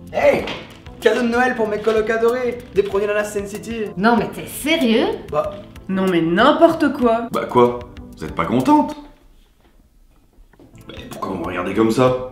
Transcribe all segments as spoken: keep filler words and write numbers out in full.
Hey! Cadeau de Noël pour mes colocs adorés, des produits Nana Sensitive. Non mais t'es sérieux? Bah... Non mais n'importe quoi. Bah quoi? Vous êtes pas contente? Mais pourquoi vous me regardez comme ça?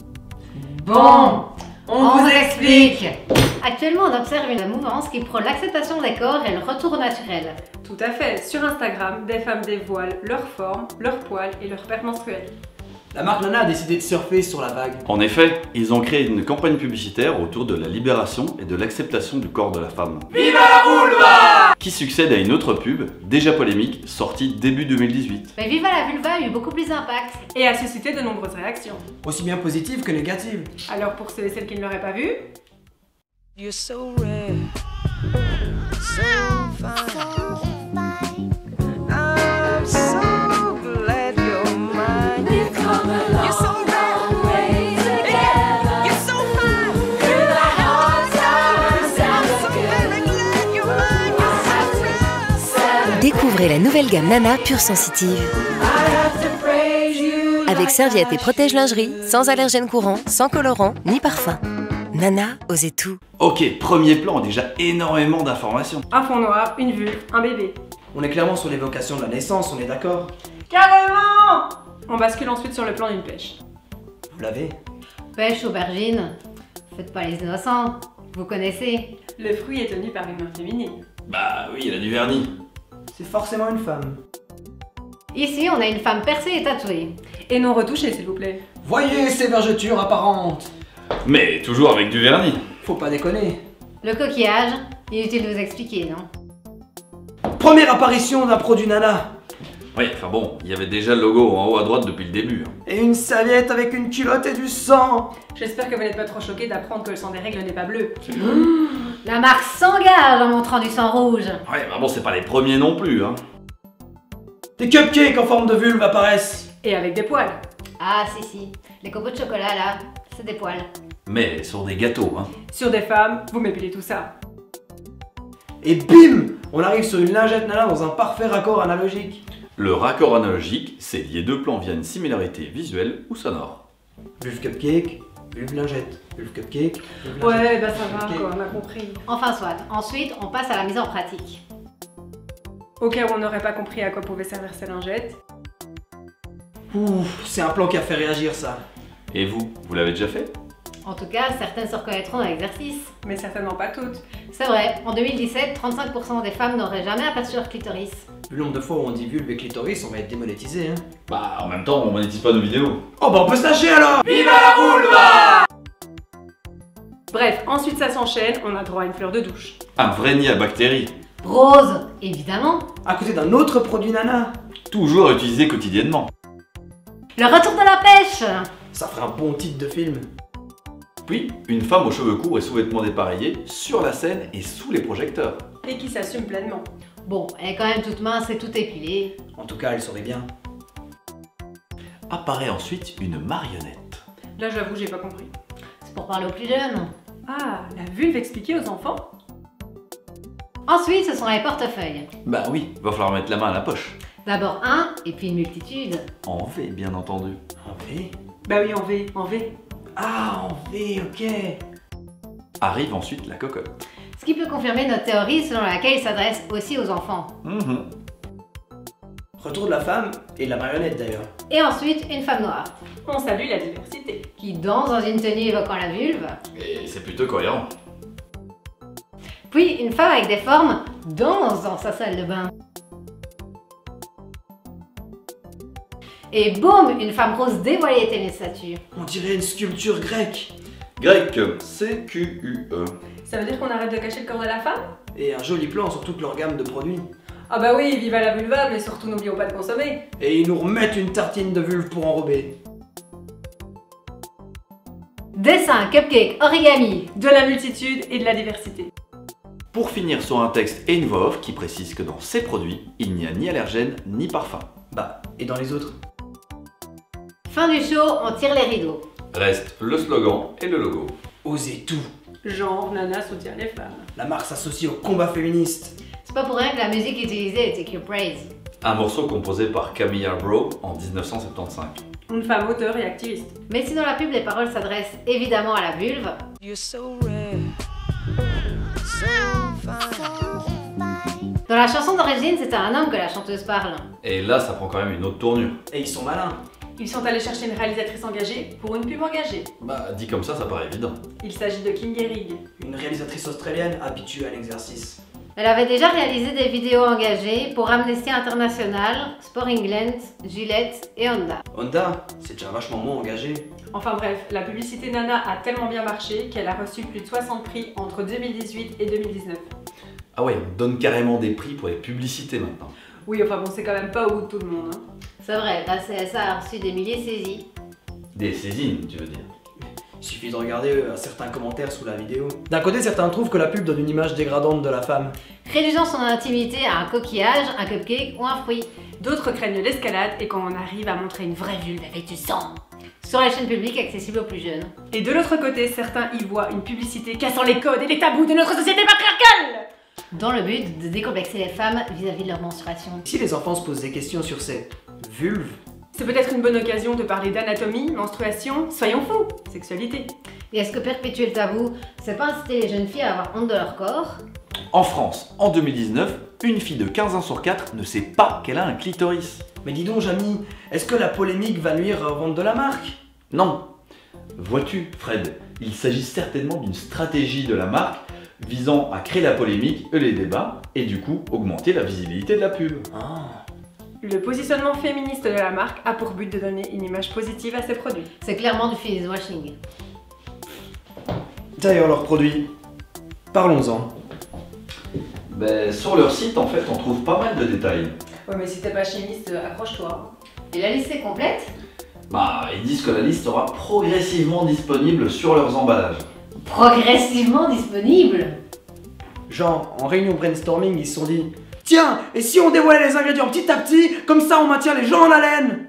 Bon, on, on vous explique. Actuellement, on observe une mouvance qui prône l'acceptation des corps et le retour au naturel. Tout à fait. Sur Instagram, des femmes dévoilent leur forme, leur poils et leur père menstruel. La marque Nana a décidé de surfer sur la vague. En effet, ils ont créé une campagne publicitaire autour de la libération et de l'acceptation du corps de la femme. Viva la vulva! Qui succède à une autre pub, déjà polémique, sortie début deux mille dix-huit. Mais Viva la vulva a eu beaucoup plus d'impact. Et a suscité de nombreuses réactions. Aussi bien positives que négatives. Alors pour ceux et celles qui ne l'auraient pas vu... You're so rare, so fine. I'm so glad you're mine. We've come a long, you're so long way together. You're so fine. Through the hard times and the good. I'm so very glad you're mine. You're so rare. Découvrez la nouvelle gamme Nana Pure Sensitive. I have to praise you. Avec serviette et protège-lingerie, sans allergène courant, sans colorant, ni parfum. Nana, osez tout. Ok, premier plan, déjà énormément d'informations. Un fond noir, une vulve, un bébé. On est clairement sur l'évocation de la naissance, on est d'accord? Carrément! On bascule ensuite sur le plan d'une pêche. Vous l'avez? Pêche, aubergine. Faites pas les innocents. Vous connaissez. Le fruit est tenu par une main féminine. Bah oui, elle a du vernis. C'est forcément une femme. Ici, on a une femme percée et tatouée. Et non retouchée, s'il vous plaît. Voyez ces vergetures apparentes! Mais toujours avec du vernis. Faut pas déconner. Le coquillage, inutile de vous expliquer, non? Première apparition d'un produit Nana. Oui, enfin bon, il y avait déjà le logo en haut à droite depuis le début. Et une serviette avec une culotte et du sang. J'espère que vous n'êtes pas trop choqués d'apprendre que le sang des règles n'est pas bleu. La marque s'engage en montrant du sang rouge. Ouais, bah bon, c'est pas les premiers non plus, hein. Des cupcakes en forme de vulve apparaissent. Et avec des poils. Ah si si, les copeaux de chocolat là, c'est des poils. Mais sur des gâteaux, hein. Sur des femmes, vous m'épilez tout ça. Et bim! On arrive sur une lingette Nana dans un parfait raccord analogique. Le raccord analogique, c'est lier deux plans via une similarité visuelle ou sonore. Vulve cupcake, vulve lingette, vulve cupcake, vulve lingette. Ouais, bah ça va, Cupcake. quoi, on a compris. Enfin soit, ensuite on passe à la mise en pratique. Au cas où on n'aurait pas compris à quoi pouvaient servir ces lingettes. Ouf, c'est un plan qui a fait réagir ça. Et vous, vous l'avez déjà fait? En tout cas, certaines se reconnaîtront dans l'exercice. Mais certainement pas toutes. C'est vrai, en deux mille dix-sept, trente-cinq pour cent des femmes n'auraient jamais aperçu leur clitoris. Le nombre de fois où on dit vulve et clitoris, on va être démonétisé, hein. Bah, en même temps, on monétise pas nos vidéos. Oh bah on peut se lâcher alors! Viva la vulva! Bref, ensuite ça s'enchaîne, on a droit à une fleur de douche. Un vrai nid à bactéries. Rose, évidemment. À côté d'un autre produit Nana. Toujours utilisé quotidiennement. Le retour de la pêche. Ça ferait un bon titre de film. Puis, une femme aux cheveux courts et sous-vêtements dépareillés sur la scène et sous les projecteurs. Et qui s'assume pleinement. Bon, elle est quand même toute mince et tout épilée. En tout cas, elle sourit bien. Apparaît ensuite une marionnette. Là j'avoue, j'ai pas compris. C'est pour parler aux plus jeunes. Ah, la vulve expliquée aux enfants? Ensuite, ce sont les portefeuilles. Bah oui, va falloir mettre la main à la poche. D'abord un, et puis une multitude. En V, bien entendu. En V? Bah oui, en V, en V. Ah, en V, ok. Arrive ensuite la cocotte. Ce qui peut confirmer notre théorie selon laquelle il s'adresse aussi aux enfants. Mhm. Retour de la femme et de la marionnette d'ailleurs. Et ensuite, une femme noire, On salue la diversité. qui danse dans une tenue évoquant la vulve. Et c'est plutôt cohérent. Puis, une femme avec des formes danse dans sa salle de bain. Et boum, une femme rose dévoilée était une statue. On dirait une sculpture grecque. Grec, C Q U E. Ça veut dire qu'on arrête de cacher le corps de la femme? Et un joli plan sur toute leur gamme de produits. Ah bah oui, viva la vulva, mais surtout n'oublions pas de consommer. Et ils nous remettent une tartine de vulve pour enrober. Dessin, cupcake, origami. De la multitude et de la diversité. Pour finir sur un texte et une voix off qui précise que dans ces produits, il n'y a ni allergène ni parfum. Bah, et dans les autres? Fin du show, on tire les rideaux. Reste le slogan et le logo. Osez tout. Genre, Nana soutient les femmes. La marque s'associe au combat féministe. C'est pas pour rien que la musique utilisée était Take Your Praise. Un morceau composé par Camilla Bro en mille neuf cent soixante-quinze. Une femme auteure et activiste. Mais si dans la pub les paroles s'adressent évidemment à la vulve, You're so rare, so fine. Dans la chanson d'origine, c'est à un homme que la chanteuse parle. Et là, ça prend quand même une autre tournure. Et ils sont malins. Ils sont allés chercher une réalisatrice engagée pour une pub engagée. Bah, dit comme ça, ça paraît évident. Il s'agit de Kim Gehrig. Une réalisatrice australienne habituée à l'exercice. Elle avait déjà réalisé des vidéos engagées pour Amnesty International, Sport England, Gillette et Honda. Honda, c'est déjà vachement moins engagé. Enfin bref, la publicité Nana a tellement bien marché qu'elle a reçu plus de soixante prix entre deux mille dix-huit et deux mille dix-neuf. Ah ouais, on donne carrément des prix pour les publicités maintenant. Oui, enfin bon, c'est quand même pas au goût de tout le monde. Hein. C'est vrai, la C S A a reçu des milliers de saisies. Des saisines, tu veux dire. Il suffit de regarder euh, certains commentaires sous la vidéo. D'un côté, certains trouvent que la pub donne une image dégradante de la femme. Réduisant son intimité à un coquillage, un cupcake ou un fruit. D'autres craignent l'escalade et quand on arrive à montrer une vraie vulve avec du sang. Sur la chaîne publique accessible aux plus jeunes. Et de l'autre côté, certains y voient une publicité cassant les codes et les tabous de notre société patriarcale. Dans le but de décomplexer les femmes vis-à-vis de leur menstruation. Si les enfants se posent des questions sur ces vulves, C'est peut-être une bonne occasion de parler d'anatomie, menstruation, soyons fous, sexualité. Et est-ce que perpétuer le tabou, c'est pas inciter les jeunes filles à avoir honte de leur corps? En France, en deux mille dix-neuf, une fille de quinze ans sur quatre ne sait pas qu'elle a un clitoris. mais dis donc Jamy, est-ce que la polémique va nuire aux ventes de la marque? Non. Vois-tu, Fred, il s'agit certainement d'une stratégie de la marque visant à créer la polémique et les débats, et du coup augmenter la visibilité de la pub. Ah. Le positionnement féministe de la marque a pour but de donner une image positive à ses produits. C'est clairement du finish washing. D'ailleurs, leurs produits, parlons-en. Ben, sur leur site, en fait, on trouve pas mal de détails. Ouais, mais si t'es pas chimiste, accroche-toi. Et la liste est complète? Bah, ils disent que la liste sera progressivement disponible sur leurs emballages. Progressivement disponible? Genre, en réunion brainstorming, ils se sont dit tiens, et si on dévoilait les ingrédients petit à petit, comme ça on maintient les gens en haleine?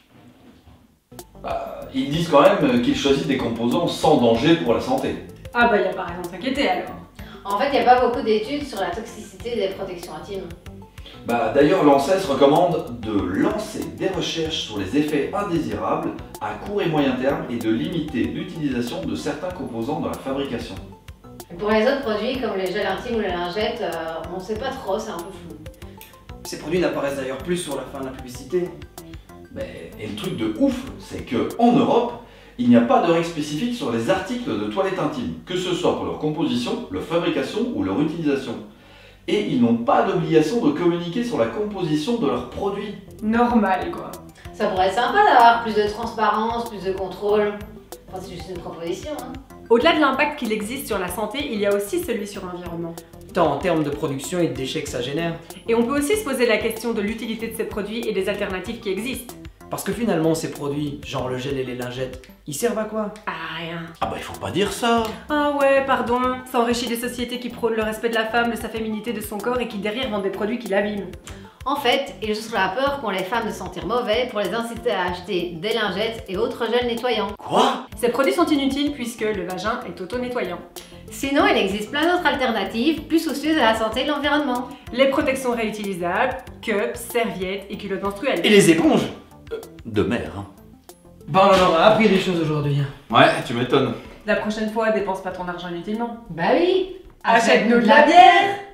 Bah, ils disent quand même qu'ils choisissent des composants sans danger pour la santé. Ah bah y a pas raison de s'inquiéter alors. En fait, il n'y a pas beaucoup d'études sur la toxicité des protections intimes. Bah, d'ailleurs, l'ANSES recommande de lancer des recherches sur les effets indésirables à court et moyen terme et de limiter l'utilisation de certains composants dans la fabrication. Et pour les autres produits, comme les gels intimes ou les lingettes, euh, on sait pas trop, c'est un peu flou. Ces produits n'apparaissent d'ailleurs plus sur la fin de la publicité. Mais, et le truc de ouf, c'est que en Europe, il n'y a pas de règles spécifiques sur les articles de toilette intime, que ce soit pour leur composition, leur fabrication ou leur utilisation. Et ils n'ont pas d'obligation de communiquer sur la composition de leurs produits. Normal quoi. Ça pourrait être sympa d'avoir plus de transparence, plus de contrôle. Enfin, c'est juste une proposition, hein. Au-delà de l'impact qu'il existe sur la santé, il y a aussi celui sur l'environnement. Tant en termes de production et de déchets que ça génère. Et on peut aussi se poser la question de l'utilité de ces produits et des alternatives qui existent. Parce que finalement, ces produits, genre le gel et les lingettes, ils servent à quoi? Ah rien. Ah bah il faut pas dire ça. Ah ouais, pardon, ça enrichit des sociétés qui prônent le respect de la femme, de sa féminité, de son corps et qui derrière vendent des produits qui l'abîment. En fait, ils jouent sur la peur qu'ont les femmes de se sentir mauvais pour les inciter à acheter des lingettes et autres gels nettoyants. Quoi? Ces produits sont inutiles puisque le vagin est auto-nettoyant. Sinon, il existe plein d'autres alternatives plus soucieuses de la santé et de l'environnement. Les protections réutilisables, cups, serviettes et culottes menstruelles. Et les éponges? De mer, hein. Bah on en aura appris des choses aujourd'hui. Ouais, tu m'étonnes. La prochaine fois, dépense pas ton argent inutilement. Bah oui. Achète-nous de la bière!